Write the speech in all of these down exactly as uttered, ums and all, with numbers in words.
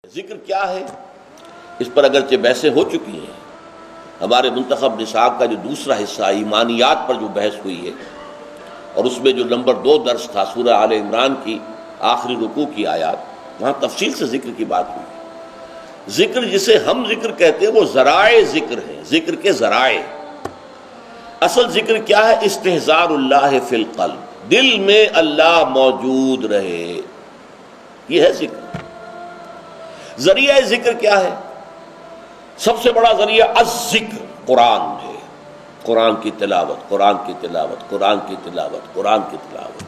ذکر کیا ہے اس پر اگرچہ بحثیں ہو چکی ہیں. ہمارے منتخب نصاب کا جو دوسرا حصہ ایمانیات پر جو بحث ہوئی ہے اور اس میں جو نمبر دو درس تھا سورہ آل عمران کی آخری رکوع کی آیات، وہاں تفصیل سے ذکر کی بات ہوئی. ذکر جسے ہم ذکر کہتے ہیں وہ ذرائع ذکر ہیں، ذکر کے ذرائع. اصل ذکر کیا ہے؟ استحضار اللہ فی القلب، دل میں اللہ موجود رہے، یہ ہے ذکر. ذریعہ ذکر کیا ہے؟ سب سے بڑا ذریعہ الذکر قرآن ہے. قرآن کی تلاوت، قرآن کی تلاوت، قرآن کی تلاوت، قرآن کی تلاوت.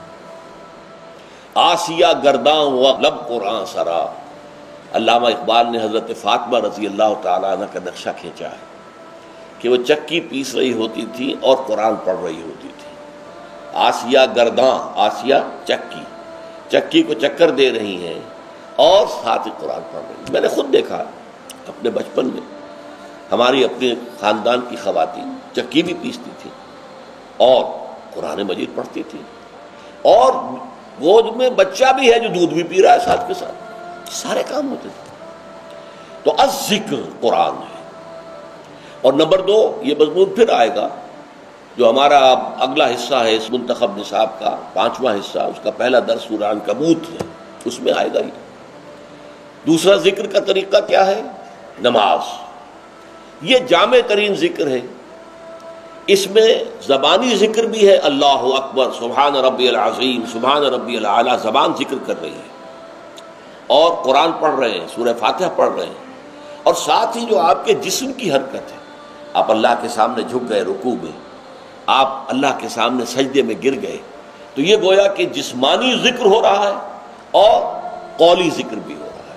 آسیہ گرداں و لب قرآن سرا. علامہ اقبال نے حضرت فاطمہ رضی اللہ تعالیٰ عنہ کا نقشہ کھینچا ہے کہ وہ چکی پیس رہی ہوتی تھی اور قرآن پڑھ رہی ہوتی تھی. آسیہ گرداں، آسیہ چکی، چکی کو چکر دے رہی ہیں اور ساتھ ہی قرآن پڑھ رہی ہیں. میں نے خود دیکھا اپنے بچپن میں، ہماری اپنے خاندان کی خواتین چکی بھی پیستی تھی اور قرآن مجید پڑھتی تھی، اور گود میں بچہ بھی ہے جو دودھ بھی پی رہا ہے ساتھ کے ساتھ. سارے کام ہوتے تھے. تو الذکر قرآن ہے. اور نمبر دو یہ مضمون پھر آئے گا جو ہمارا اگلا حصہ ہے اس منتخب نصاب کا پانچواں حصہ، اس کا پہلا درس سورہ عنکبوت ہے، اس میں آئے گا یہ. دوسرا ذکر کا طریقہ کیا ہے؟ نماز. یہ جامع ترین ذکر ہے. اس میں زبانی ذکر بھی ہے، اللہ اکبر، سبحان ربی العظیم، سبحان ربی الاعلیٰ، زبان ذکر کر رہی ہے اور قرآن پڑھ رہے ہیں، سورہ فاتحہ پڑھ رہے ہیں. اور ساتھ ہی جو آپ کے جسم کی حرکت ہے، آپ اللہ کے سامنے جھک گئے رکوع میں، آپ اللہ کے سامنے سجدے میں گر گئے، تو یہ گویا کہ جسمانی ذکر ہو رہا ہے اور قولی ذکر بھی ہو رہا ہے.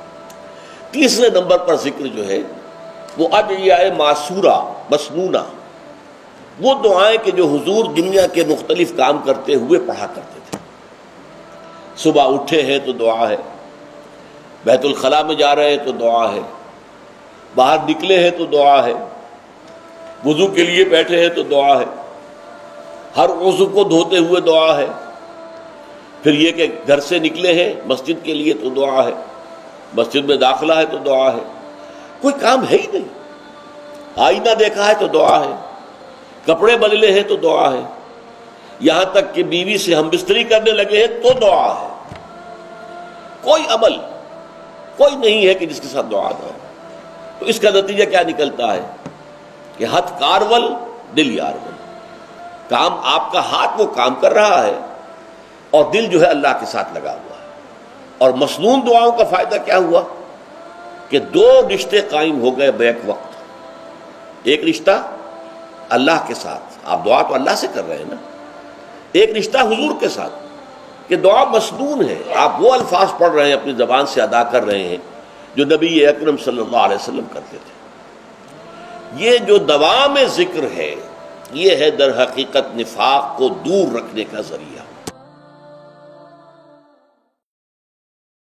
تیسرے نمبر پر ذکر جو ہے وہ ادعیہ معصورہ مسنونہ، وہ دعائیں کہ جو حضور دنیا کے مختلف کام کرتے ہوئے پڑھا کرتے تھے. صبح اٹھے ہیں تو دعا ہے، بیت الخلاء میں جا رہے ہیں تو دعا ہے، باہر نکلے ہیں تو دعا ہے، وضو کے لیے بیٹھے ہیں تو دعا ہے، ہر عضو کو دھوتے ہوئے دعا ہے، پھر یہ کہ گھر سے نکلے ہیں مسجد کے لیے تو دعا ہے، مسجد میں داخلہ ہے تو دعا ہے. کوئی کام ہے ہی نہیں. آئینہ دیکھا ہے تو دعا ہے، کپڑے بدلے ہیں تو دعا ہے، یہاں تک کہ بیوی سے ہم بستری کرنے لگے ہیں تو دعا ہے. کوئی عمل کوئی نہیں ہے کہ جس کے ساتھ دعا نہ ہو. تو اس کا نتیجہ کیا نکلتا ہے کہ ہتھ کارول دل یارول. کام آپ کا ہاتھ وہ کام کر رہا ہے اور دل جو ہے اللہ کے ساتھ لگا ہوا ہے. اور مسنون دعاؤں کا فائدہ کیا ہوا کہ دو رشتے قائم ہو گئے بیک وقت. ایک رشتہ اللہ کے ساتھ، آپ دعا تو اللہ سے کر رہے ہیں نا. ایک رشتہ حضور کے ساتھ کہ دعا مسنون ہے، آپ وہ الفاظ پڑھ رہے ہیں، اپنی زبان سے ادا کر رہے ہیں جو نبی اکرم صلی اللہ علیہ وسلم کرتے تھے. یہ جو دوام ذکر ہے یہ ہے در حقیقت نفاق کو دور رکھنے کا ذریعہ.